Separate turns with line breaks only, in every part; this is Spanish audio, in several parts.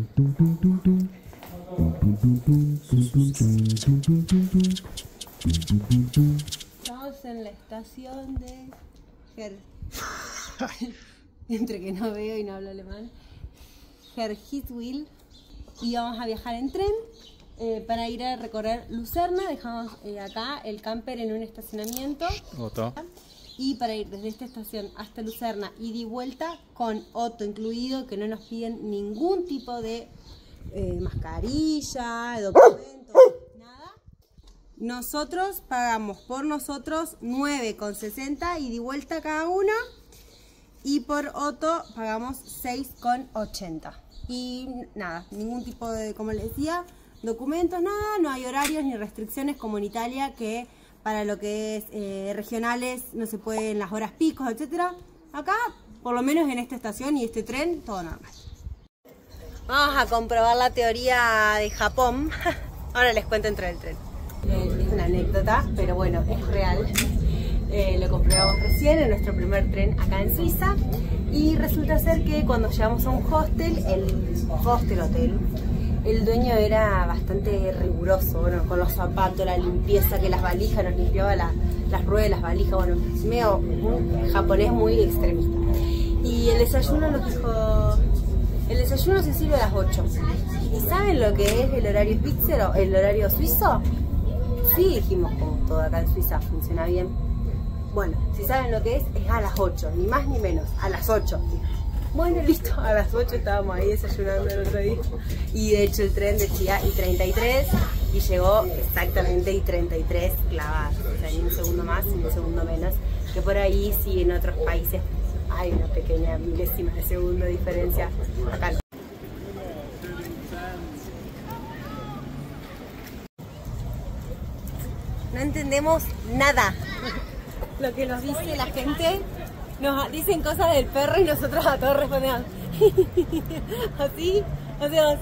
Estamos en la estación de entre que no veo y no hablo alemán, Herrgitwil, y vamos a viajar en tren para ir a recorrer Lucerna. Dejamos acá el camper en un estacionamiento. Y para ir desde esta estación hasta Lucerna y de vuelta con Otto incluido, que no nos piden ningún tipo de mascarilla, documento, nada. Nosotros pagamos por nosotros 9,60 y de vuelta cada uno, y por Otto pagamos 6,80. Y nada, ningún tipo de, como les decía, documentos, nada, no hay horarios ni restricciones como en Italia, que para lo que es regionales no se puede en las horas picos, etcétera. Acá, por lo menos en esta estación y este tren, todo normal. Vamos a comprobar la teoría de Japón. Ahora les cuento dentro del tren. Es una anécdota, pero bueno, es real. Lo comprobamos recién en nuestro primer tren acá en Suiza. Y resulta ser que cuando llegamos a un hostel, hotel, el dueño era bastante riguroso, bueno, con los zapatos, la limpieza, que las valijas, nos limpiaba las ruedas de las valijas, bueno, medio un japonés muy extremista. Y el desayuno nos dijo, el desayuno se sirve a las 8. ¿Y saben lo que es el horario Spitzer o el horario suizo? Sí, dijimos, como todo acá en Suiza funciona bien. Bueno, si saben lo que es a las 8, ni más ni menos, a las 8. Bueno, listo, a las 8 estábamos ahí desayunando el otro día. Y de hecho el tren decía I33 y llegó exactamente I33 clavado. O sea, ni un segundo más ni un segundo menos. Que por ahí sí en otros países hay una pequeña milésima de segundo de diferencia. Acá no. No entendemos nada. Lo que nos dice la gente. Nos dicen cosas del perro y nosotros a todos respondemos así, hacemos.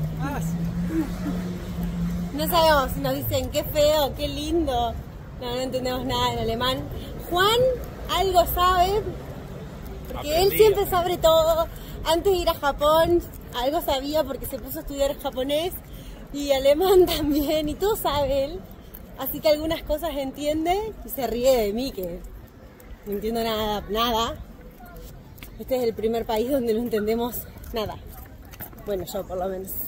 No sabemos si nos dicen qué feo, qué lindo. No entendemos nada en alemán. Juan algo sabe, porque él siempre sabe todo. Antes de ir a Japón, algo sabía porque se puso a estudiar japonés y alemán también, y todo sabe él. Así que algunas cosas entiende y se ríe de mí, que no entiendo nada. Este es el primer país donde no entendemos nada. Bueno, yo por lo menos.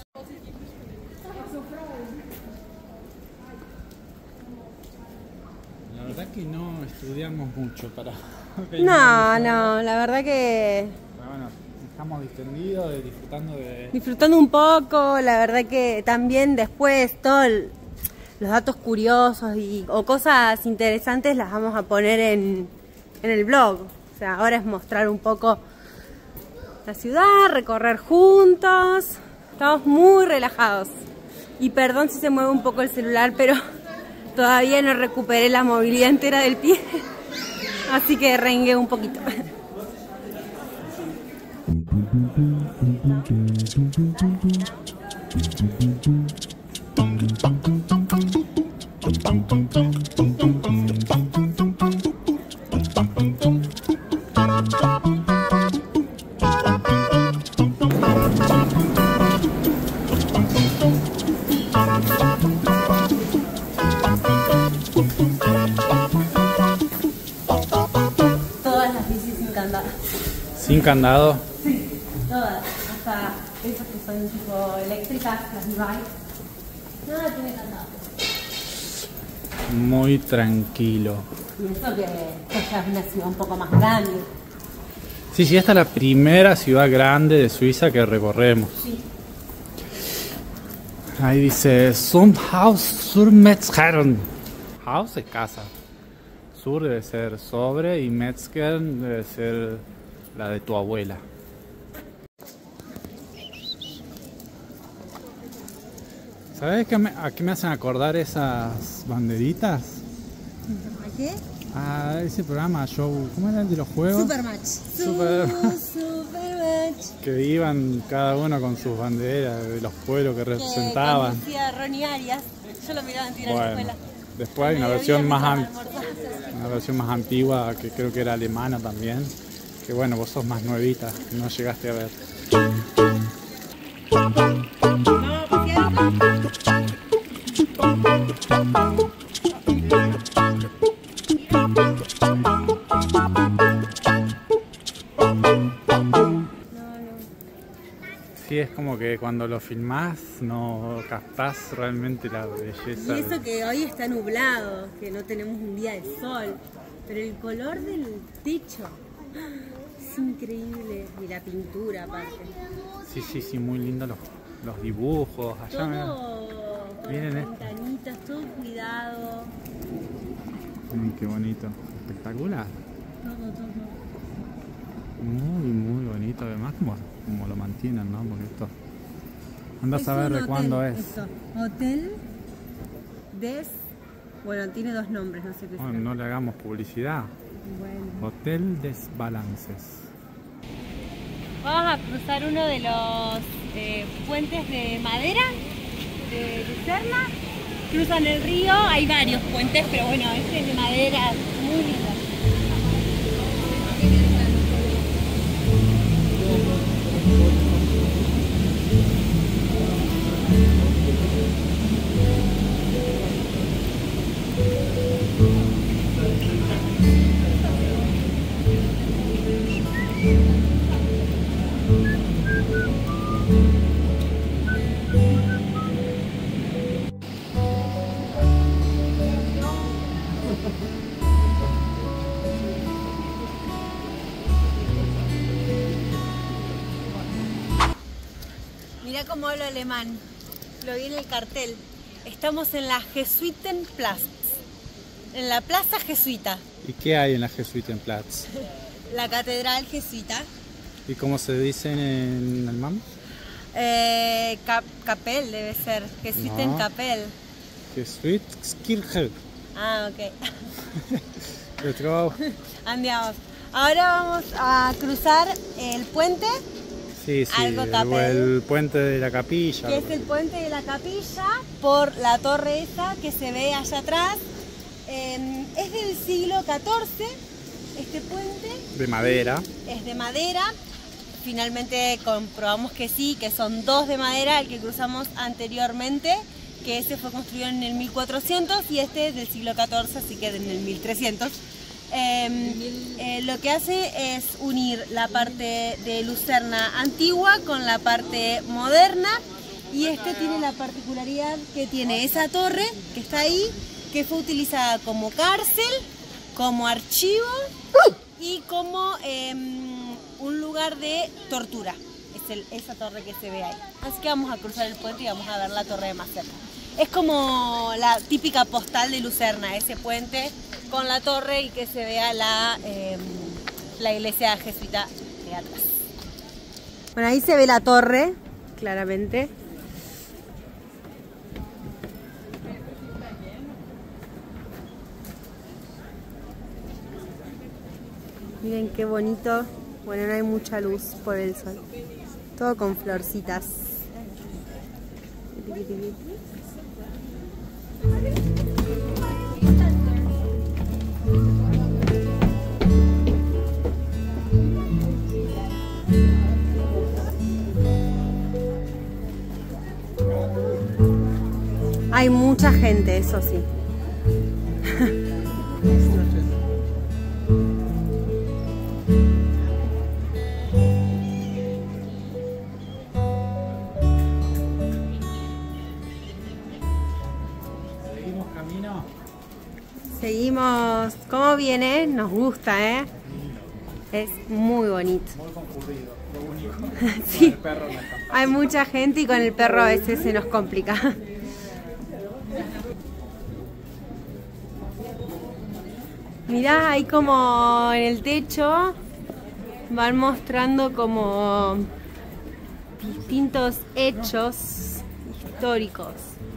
La verdad que no estudiamos mucho para...
No, la verdad que...
Bueno, estamos distendidos,
disfrutando un poco. La verdad que también después todos los datos curiosos o cosas interesantes las vamos a poner en el blog. O sea, ahora es mostrar un poco la ciudad, recorrer juntos. Estamos muy relajados. Y perdón si se mueve un poco el celular, pero todavía no recuperé la movilidad entera del pie. Así que rengué un poquito. Todas las bicis sin candado.
¿Sin candado?
Sí, todas. Hasta esas que son tipo eléctricas, las e-bikes. Nada tiene candado.
Muy tranquilo.
Y eso que ya es una ciudad un poco más grande.
Sí, esta es la primera ciudad grande de Suiza que recorremos.
Sí.
Ahí dice Haus zur Metzgern. Haus es casa. Sur debe ser sobre y Metzgern debe ser la de tu abuela. ¿Sabes a qué me hacen acordar esas banderitas?
¿A qué?
Ah, ese programa, show, ¿cómo era el de los juegos?
Supermatch. Supermatch.
Que iban cada uno con sus banderas de los pueblos que representaban.
Que conducía Ronnie Arias. Yo lo miraba en tirar en la escuela.
Después hay una versión más antigua que creo que era alemana también. Que bueno, vos sos más nuevita, no llegaste a ver. Sí, es como que cuando lo filmás no captás realmente la belleza.
Y eso que hoy está nublado, que no tenemos un día de sol, pero el color del techo es increíble. Y la pintura aparte.
Sí, muy lindo los dibujos. Allá
Todo con
miren,
las ventanitas, todo cuidado.
Miren qué bonito, espectacular.
Todo.
Muy bonito, además como lo mantienen, ¿no? Porque esto... Anda a saber de
un
cuándo
hotel,
es.
esto. Hotel des... Bueno, tiene dos nombres, no sé qué
Bueno,
será.
no le hagamos publicidad.
Bueno.
Hotel des Balances.
Vamos a cruzar uno de los puentes de madera de Lucerna. Cruzan el río, hay varios puentes, pero bueno, este es de madera, muy lindo. Mirá cómo hablo alemán, lo vi en el cartel. Estamos en la Jesuitenplatz, en la plaza jesuita,
¿Y qué hay en la Jesuitenplatz?
la catedral jesuita.
¿Y cómo se dice en alemán?
Capel debe ser, Jesuitenkapelle.
Jesuitskirche.
Ah, ok.
Let's go.
Andiamo. Ahora vamos a cruzar el puente,
Sí,
Algo Capel.
el puente de la capilla.
que es el puente de la capilla, por la torre esa que se ve allá atrás. Es del siglo XIV, este puente.
De madera.
Es de madera. Finalmente comprobamos que sí, que son dos de madera, el que cruzamos anteriormente, que ese fue construido en el 1400 y este es del siglo XIV, así que en el 1300. Lo que hace es unir la parte de Lucerna antigua con la parte moderna, y este tiene la particularidad que tiene esa torre que está ahí, que fue utilizada como cárcel, como archivo y como un lugar de tortura. Es esa torre que se ve ahí. Así que vamos a cruzar el puente y vamos a ver la torre de más cerca. Es como la típica postal de Lucerna, ese puente con la torre y que se vea la iglesia jesuita de atrás. Bueno, ahí se ve la torre, claramente. Miren qué bonito. Bueno, no hay mucha luz por el sol. Todo con florcitas. Hay mucha gente, eso sí.
¿Seguimos camino?
Seguimos. ¿Cómo viene? Nos gusta, ¿eh? Es muy bonito.
Muy concurrido, lo único.
Sí.
El perro no está.
Hay mucha gente y con el perro a veces se nos complica. Mirá, ahí como en el techo van mostrando como distintos hechos históricos.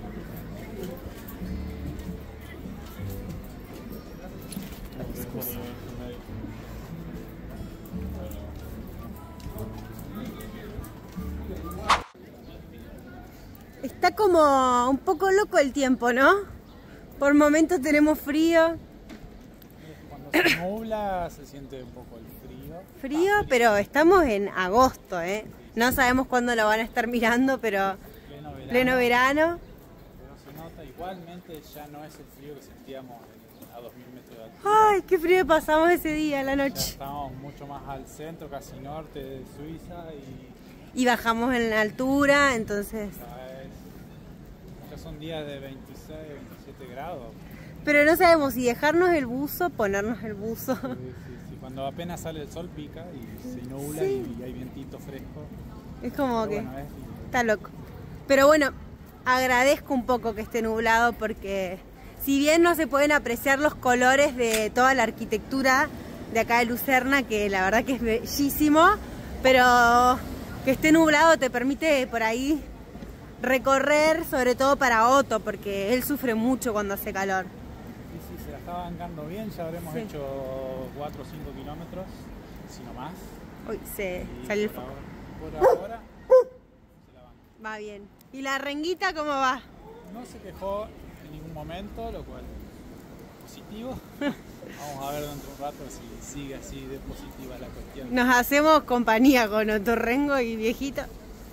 Está como un poco loco el tiempo, ¿no? Por momentos tenemos frío.
Cuando se nubla se siente un poco el frío.
Frío, pero estamos en agosto, ¿eh? No sabemos cuándo lo van a estar mirando, pero pleno verano.
Pero se nota, igualmente ya no es el frío que sentíamos a 2000 metros de altura.
Ay, qué frío pasamos ese día, la
Ya
noche.
estamos mucho más al centro, casi norte de Suiza, y
y bajamos en la altura, entonces...
Ya son días de 26, 27 grados.
Pero no sabemos si dejarnos el buzo, ponernos el buzo.
Sí. Cuando apenas sale el sol pica y se nubla y hay vientito fresco.
Es como
pero
que
bueno,
está loco. Pero bueno, agradezco un poco que esté nublado porque si bien no se pueden apreciar los colores de toda la arquitectura de acá de Lucerna, que la verdad que es bellísimo, pero que esté nublado te permite por ahí recorrer, sobre todo para Otto, porque él sufre mucho cuando hace calor.
Sí, se la está bancando bien, ya habremos hecho 4 o 5 kilómetros, si no más.
Uy, se salió el foco.
Por ahora se la banca.
Va bien. ¿Y la renguita cómo va?
No se quejó en ningún momento, lo cual es positivo. Vamos a ver dentro de un rato si sigue así de positiva la cuestión.
Nos hacemos compañía con Otto Rengo y viejito.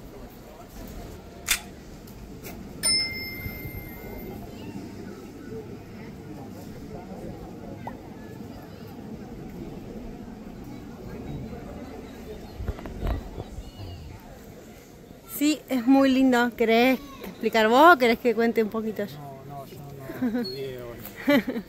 Sí, es muy lindo. ¿Querés explicar vos o querés que cuente un poquito yo?
No, yo no estudié hoy.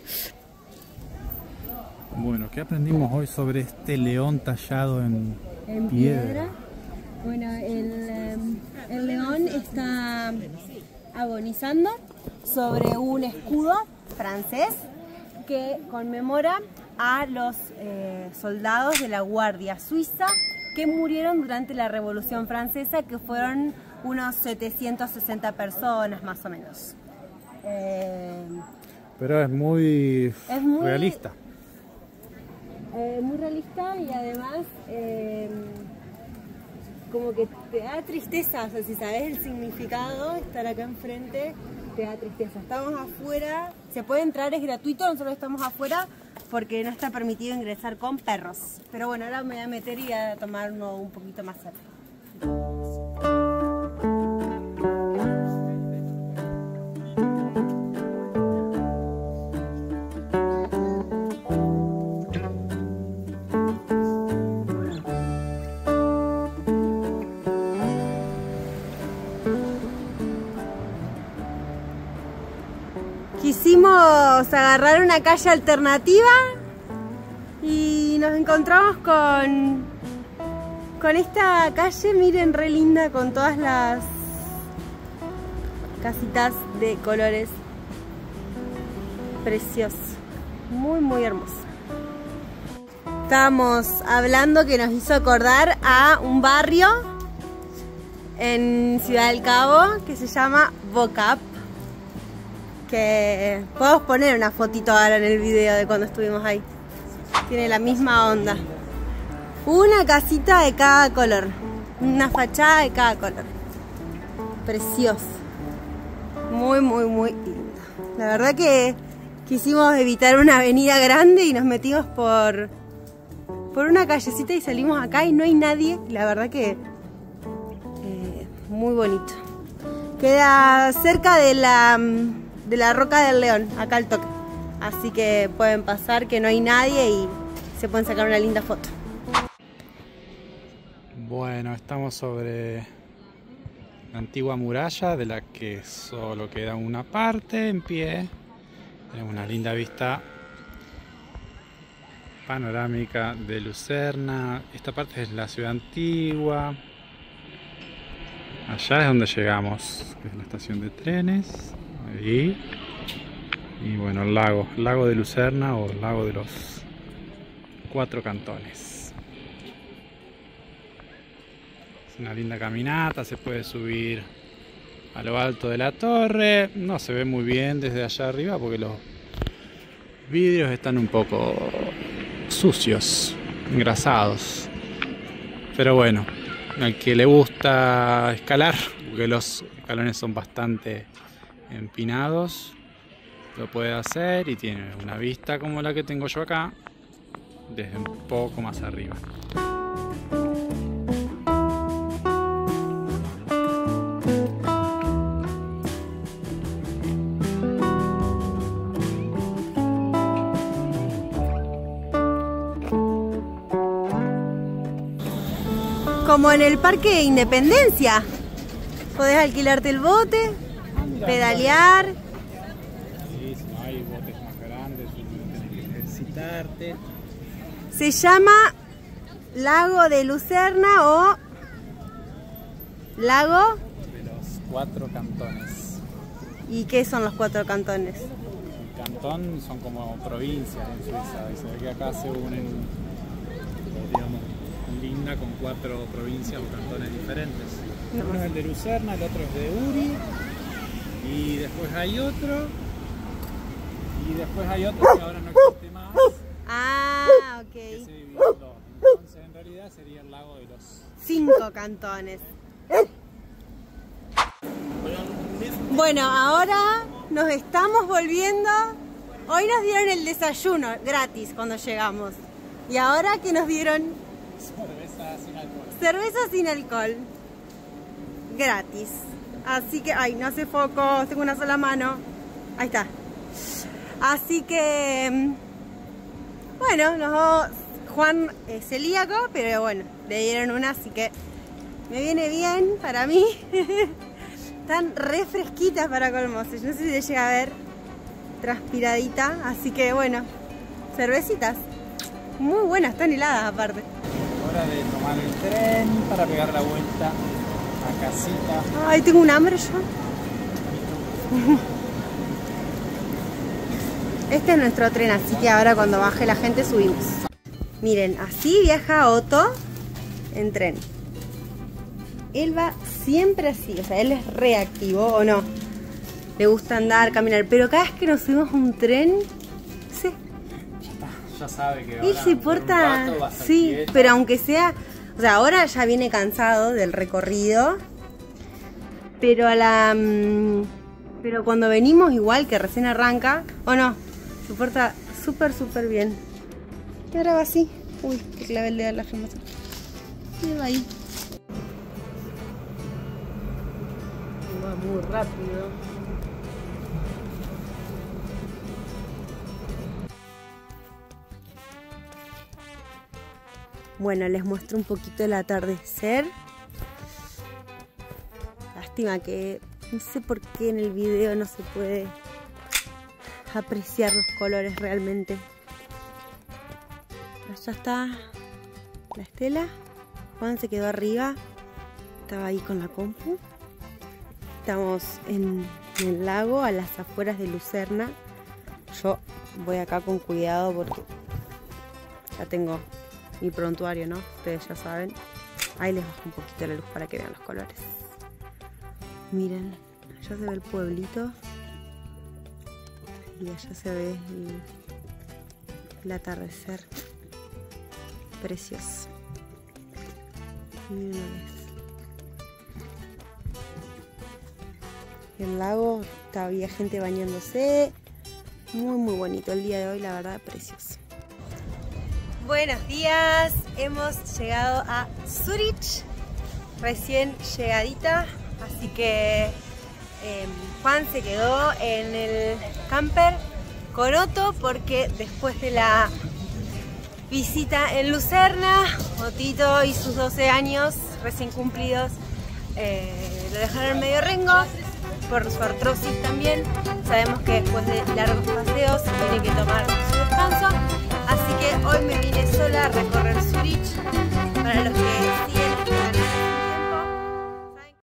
Bueno, ¿qué aprendimos hoy sobre este león tallado en piedra?
Bueno, el león está agonizando sobre un escudo francés que conmemora a los soldados de la Guardia Suiza que murieron durante la Revolución Francesa, que fueron unos 760 personas más o menos.
Pero es muy realista.
Muy realista y además como que te da tristeza, o sea, si sabes el significado, estar acá enfrente te da tristeza. Estamos afuera, se puede entrar, es gratuito, nosotros estamos afuera porque no está permitido ingresar con perros. Pero bueno, ahora me voy a meter y a tomar uno un poquito más cerca. Quisimos agarrar una calle alternativa y nos encontramos con esta calle, miren, re linda, con todas las casitas de colores preciosos, muy hermoso. Estábamos hablando que nos hizo acordar a un barrio en Ciudad del Cabo que se llama Vocap, que podemos poner una fotito ahora en el video de cuando estuvimos ahí. Tiene la misma onda. Una casita de cada color, una fachada de cada color. Precioso. Muy linda. La verdad que quisimos evitar una avenida grande y nos metimos por una callecita y salimos acá y no hay nadie. La verdad que muy bonito. Queda cerca de la Roca del León, acá al toque. Así que pueden pasar, que no hay nadie y se pueden sacar una linda foto.
Bueno, estamos sobre la antigua muralla, de la que solo queda una parte en pie. Tenemos una linda vista panorámica de Lucerna. Esta parte es la ciudad antigua. Allá es donde llegamos, que es la estación de trenes. Ahí. Y bueno, el lago de Lucerna, o el lago de los 4 cantones. Es una linda caminata, se puede subir a lo alto de la torre. No se ve muy bien desde allá arriba porque los vidrios están un poco sucios, engrasados. Pero bueno, al que le gusta escalar, porque los escalones son bastante empinados, lo puede hacer y tiene una vista como la que tengo yo acá desde un poco más arriba.
como en el Parque de Independencia. Podés alquilarte el bote, pedalear.
Sí, si no hay botes más grandes, tienes que ejercitarte.
Se llama Lago de Lucerna o Lago
De los 4 cantones.
¿Y qué son los 4 cantones?
El cantón son como provincias en Suiza. Y se ve que acá se unen, digamos, linda con 4 provincias o cantones diferentes. Uno es el de Lucerna, el otro es de Uri. Y después hay otro. Y después hay otro que ahora no existe más.
Ah, ok.
Que se dividió en 2. Entonces en realidad sería el lago de los
5 cantones. Bueno, ahora nos estamos volviendo. Hoy nos dieron el desayuno gratis cuando llegamos. ¿Y ahora qué nos dieron?
cerveza sin alcohol.
Cerveza sin alcohol. Gratis. Así que, ay, no hace foco, tengo una sola mano. Ahí está. Así que, bueno, Juan es celíaco, pero bueno, le dieron una, así que me viene bien para mí. Están re fresquitas para colmo. No sé si se llega a ver transpiradita, así que bueno, cervecitas. Muy buenas, están heladas aparte.
Hora de tomar el tren para pegar la vuelta a casita.
Ay, tengo un hambre yo. Este es nuestro tren, así que ahora cuando baje la gente subimos. Miren, así viaja Otto en tren. Él va siempre así, o sea, él es reactivo o no. Le gusta andar, caminar, pero cada vez que nos subimos a un tren, sí.
Ya sabe que
Él se porta, sí, quieto. Pero aunque sea, o sea, ahora ya viene cansado del recorrido, pero pero cuando venimos igual que recién arranca, o no, se porta súper bien. Y ahora va así. Uy, que clave el dedo a la gema. Y va ahí. Va muy rápido. Bueno, les muestro un poquito el atardecer. Lástima que no sé por qué en el video no se puede apreciar los colores realmente. Allá está la Estela. Juan se quedó arriba. Estaba ahí con la compu. Estamos en el lago, a las afueras de Lucerna. Yo voy acá con cuidado porque ya tengo mi prontuario, ¿no? Ustedes ya saben. Ahí les bajo un poquito la luz para que vean los colores. Miren, allá se ve el pueblito. Y allá se ve el atardecer. Precioso. Miren una vez. El lago, había gente bañándose. Muy bonito el día de hoy, la verdad, precioso. Buenos días, hemos llegado a Zurich, recién llegadita, así que Juan se quedó en el camper con Otto porque después de la visita en Lucerna, Otito y sus 12 años recién cumplidos lo dejaron medio rengo por su artrosis también. Sabemos que después de largos paseos se tiene que tomar